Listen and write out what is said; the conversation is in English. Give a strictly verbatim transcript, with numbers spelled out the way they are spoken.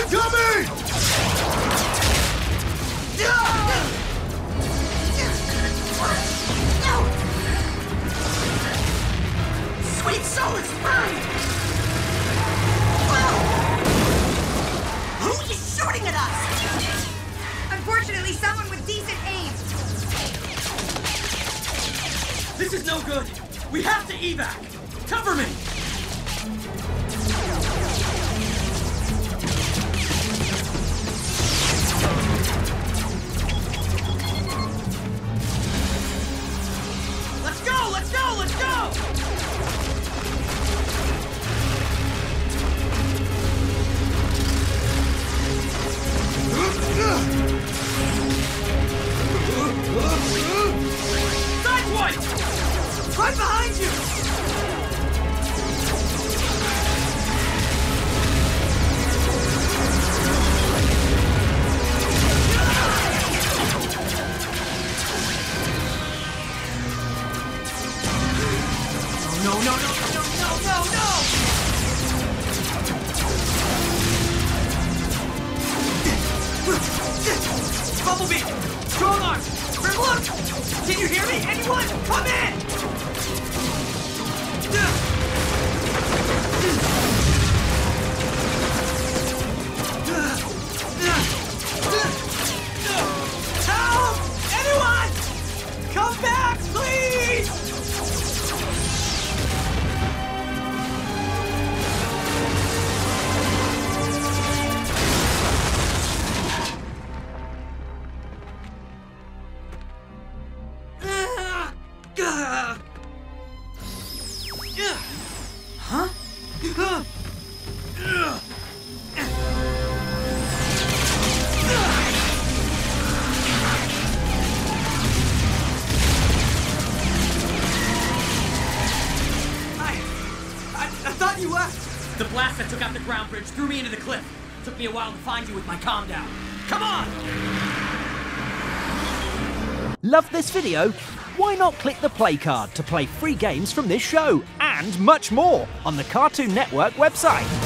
Incoming! Sweet soul is mine! Who is shooting at us? Unfortunately, someone with decent aim. This is no good. We have to evac. Cover me. Let's go, let's go, let's go! Sideswipe! Right behind you! No, no, no, no, no, no, no! Bumblebee! Strong arm! Look! Can you hear me? Anyone? Come in! Help! Anyone! Come back, please! Huh? I, I, I thought you left. The blast that took out the ground bridge threw me into the cliff. Took me a while to find you with my calm down. Come on! Love this video? Why not click the play card to play free games from this show and much more on the Cartoon Network website?